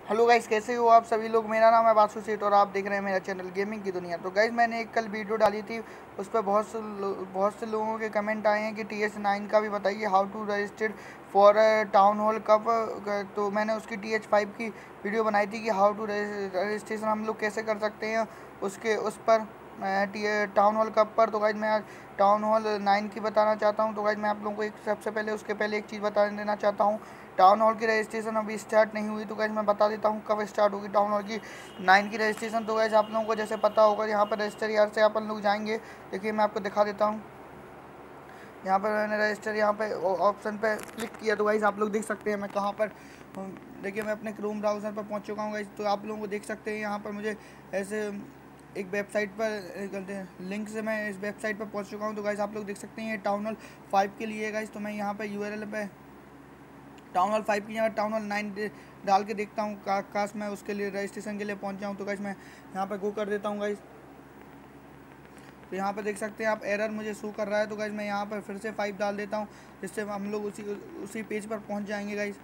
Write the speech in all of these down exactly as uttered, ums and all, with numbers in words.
Hello guys, कैसे हो आप सभी लोग। मेरा नाम है बासु सेठ और आप देख रहे हैं मेरा चैनल गेमिंग की दुनिया। तो गाइस मैंने एक कल वीडियो डाली थी, उस पर बहुत से बहुत से लोगों के कमेंट आए हैं कि टी एच नाइन का भी बताइए, how to register for town hall cup. तो मैंने उसकी टी एच फाइव की वीडियो बनाई थी कि हाउ टू रजिस्ट्रेशन हम लोग कैसे कर सकते हैं उसके उस पर टाउन हॉल कप पर। तो गाइस मैं आज टाउन हॉल नाइन की बताना चाहता हूं। तो गाइस मैं आप लोगों को एक सबसे पहले उसके पहले एक चीज़ बता देना चाहता हूं। टाउन हॉल की रजिस्ट्रेशन अभी स्टार्ट नहीं हुई, तो गाइस मैं बता देता हूं कब स्टार्ट होगी टाउन हॉल की नाइन की रजिस्ट्रेशन। तो गाइस आप लोगों को जैसे पता होगा, यहाँ पर रजिस्टर यार से अपन लोग जाएंगे। देखिए मैं आपको दिखा देता हूँ। यहाँ पर मैंने रजिस्टर यहाँ पे ऑप्शन पे क्लिक किया, तो गाइस आप लोग देख सकते हैं मैं कहाँ पर। देखिए मैं अपने क्रोम ब्राउज़र पर पहुँच चुका हूँ गाइस। तो आप लोगों को देख सकते हैं यहाँ पर मुझे ऐसे एक वेबसाइट पर गलते हैं लिंक से मैं इस वेबसाइट पर पहुँच चुका हूँ। तो गाइस आप लोग देख सकते हैं ये टाउन हॉल फाइव के लिए गाइस। तो मैं यहाँ पर यू आर एल पे टाउन हॉल फाइव की जगह टाउन हॉल नाइन डाल के देखता हूँ, का, काश मैं उसके लिए रजिस्ट्रेशन के लिए पहुँच जाऊँ। तो गाइस मैं यहाँ पर गो कर देता हूँ गाइस। तो यहाँ पर देख सकते हैं आप एरर मुझे शो कर रहा है। तो गाइस मैं यहाँ पर फिर से फाइव डाल देता हूँ, जिससे हम लोग उसी उसी पेज पर पहुँच जाएंगे गाइस।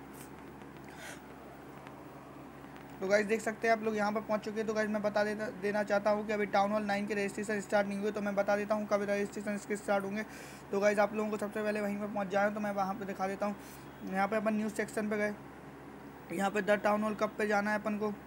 तो गाइस देख सकते हैं आप लोग यहाँ पर पहुँच चुके हैं। तो गाइस मैं बता देता देना चाहता हूँ कि अभी टाउन हॉल नाइन के रजिस्ट्रेशन स्टार्ट नहीं हुए, तो मैं बता देता हूँ कब रजिस्ट्रेशन इसके स्टार्ट होंगे। तो गाइस आप लोगों को सबसे पहले वहीं पर पहुँच जाए, तो मैं वहाँ पर दिखा देता हूँ। यहाँ पर अपन न्यूज़ सेक्शन पर गए, यहाँ पे द टाउन हॉल कप पे जाना है अपन को।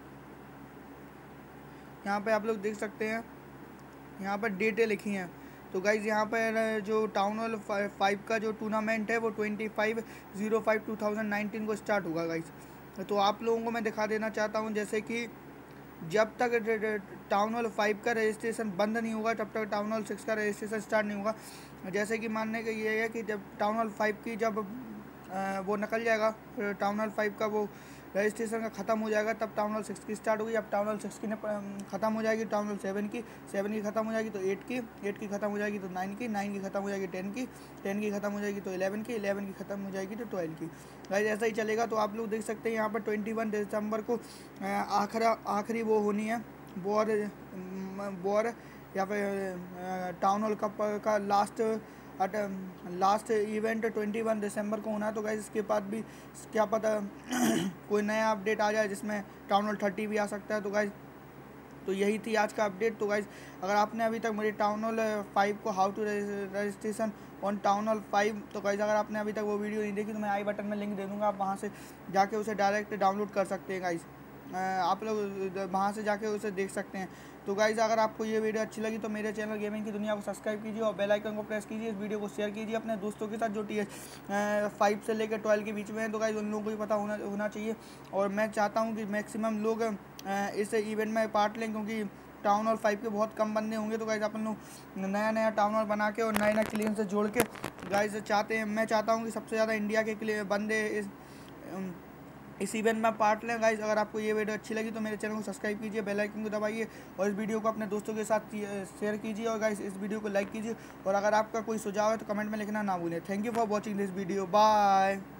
यहाँ पे आप लोग देख सकते हैं यहाँ पर डेटें लिखी हैं। तो गाइज यहाँ पर जो टाउन हॉल फाइव का जो टूर्नामेंट है वो twenty five zero five two thousand nineteen को स्टार्ट होगा गाइज। तो आप लोगों को मैं दिखा देना चाहता हूँ, जैसे कि जब तक टाउन हॉल फाइव का रजिस्ट्रेशन बंद नहीं होगा तब तक टाउन हॉल सिक्स का रजिस्ट्रेशन स्टार्ट नहीं होगा। जैसे कि मानने का ये है कि जब टाउन हॉल फाइव की जब वो निकल जाएगा, टाउन हॉल फाइव का वो रजिस्ट्रेशन का ख़त्म हो जाएगा, तब टाउन हॉल सिक्स की स्टार्ट होगी। अब टाउन हॉल सिक्स की ख़त्म हो जाएगी, टाउन हॉल सेवन की सेवन की ख़त्म हो जाएगी तो एट की एट की ख़त्म हो जाएगी तो नाइन की नाइन की ख़त्म हो जाएगी टेन की टेन की ख़त्म हो जाएगी तो इलेवन की इलेवन की ख़त्म हो जाएगी तो ट्वेल्व की। गाइस ऐसा ही चलेगा। तो आप लोग देख सकते हैं यहाँ पर ट्वेंटी वन दिसंबर को आखिरी आखिरी वो होनी है बोर बोर या फिर टाउन हॉल कप का last last event twenty one दिसंबर को होना है। तो गाइस इसके बाद भी क्या पता कोई नया अपडेट आ जाए जिसमें टाउन हॉल थर्टी भी आ सकता है। तो गाइस तो यही थी आज का अपडेट। तो गाइस अगर आपने अभी तक मेरी टाउन हॉल फाइव को how to registration on town hall five, तो गाइस अगर आपने अभी तक वो वीडियो नहीं देखी तो मैं आई बटन में लिंक दे दूँगा, आप वहाँ से जाके उसे डायरेक्ट डाउनलोड कर सकते हैं गाइस। आप लोग वहाँ से जाके उसे देख सकते हैं। तो गाइज़ अगर आपको ये वीडियो अच्छी लगी तो मेरे चैनल गेमिंग की दुनिया को सब्सक्राइब कीजिए और बेल आइकन को प्रेस कीजिए। इस वीडियो को शेयर कीजिए अपने दोस्तों के साथ जो टी एच फाइव से लेकर ट्वेल्व के बीच में है। तो गाइज़ उन लोगों को भी पता होना होना चाहिए। और मैं चाहता हूँ कि मैक्सिमम लोग इस इवेंट में पार्ट लें, क्योंकि टाउन हॉल फाइव के बहुत कम बंदे होंगे। तो गाइज़ अपन लोग नया नया टाउन हॉल बना के और नए नए क्लियन से जोड़ के गाइज़ चाहते हैं, मैं चाहता हूँ कि सबसे ज़्यादा इंडिया के बंदे इस इस इवेंट में पार्ट लें। गाइस अगर आपको ये वीडियो अच्छी लगी तो मेरे चैनल को सब्सक्राइब कीजिए, बेल आइकन को दबाइए और इस वीडियो को अपने दोस्तों के साथ शेयर कीजिए और गाइस इस वीडियो को लाइक कीजिए। और अगर आपका कोई सुझाव है तो कमेंट में लिखना ना भूलें। Thank you for watching this video, bye.